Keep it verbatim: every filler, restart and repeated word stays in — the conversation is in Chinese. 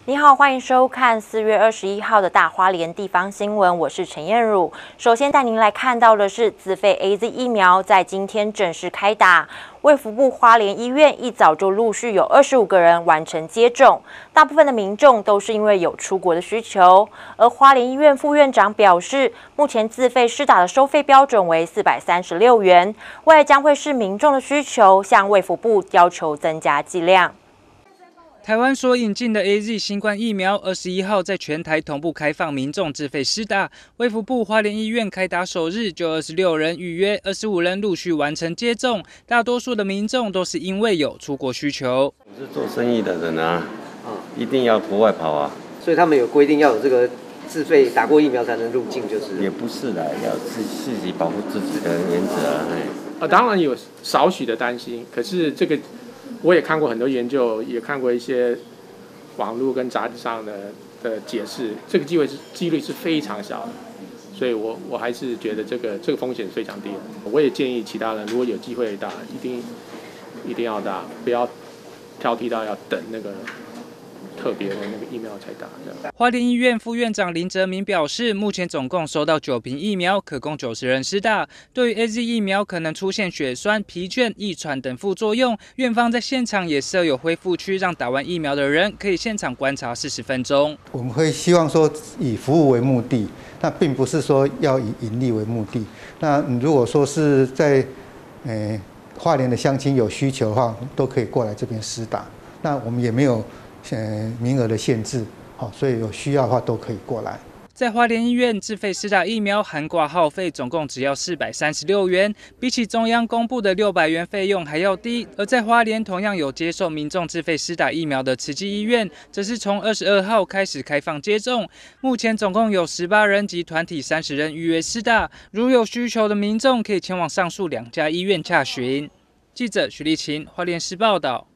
你好，欢迎收看四月二十一号的大花莲地方新闻，我是陈燕汝。首先带您来看到的是自费 A Z 疫苗在今天正式开打。卫福部花莲医院一早就陆续有二十五个人完成接种，大部分的民众都是因为有出国的需求。而花莲医院副院长表示，目前自费施打的收费标准为四百三十六元，未来将会视民众的需求向卫福部要求增加剂量。 台湾所引进的 A Z 新冠疫苗，二十一号在全台同步开放民众自费施打。卫福部花莲医院开打首日就二十六人预约，二十五人陆续完成接种。大多数的民众都是因为有出国需求。 我是做生意的人啊，一定要国外跑啊。 所以他们有规定要有这个自费打过疫苗才能入境，就是也不是的，要自自己保护自己的原则啊。 呃，当然有少许的担心，可是这个。我也看过很多研究，也看过一些网络跟杂志上的的解释，这个机会是几率是非常小的，所以我我还是觉得这个这个风险非常低的。我也建议其他人如果有机会打，一定一定要打，不要挑剔到要等那个特别的那个疫苗才打。 花莲医院副院长林哲明表示，目前总共收到九瓶疫苗，可供九十人施打。对于 A Z 疫苗可能出现血栓、疲倦、易喘等副作用，院方在现场也设有恢复区，让打完疫苗的人可以现场观察四十分钟。 我们会希望说以服务为目的，那并不是说要以盈利为目的。那如果说是在呃花莲的乡亲有需求的话，都可以过来这边施打。那我们也没有呃名额的限制。好，所以有需要的话都可以过来。 在花莲医院自费施打疫苗，含挂号费总共只要四百三十六元，比起中央公布的六百元费用还要低。而在花莲同样有接受民众自费施打疫苗的慈济医院，则是从二十二号开始开放接种，目前总共有十八人及团体三十人预约施打。如有需求的民众，可以前往上述两家医院洽询。记者许立琴，花莲市报道。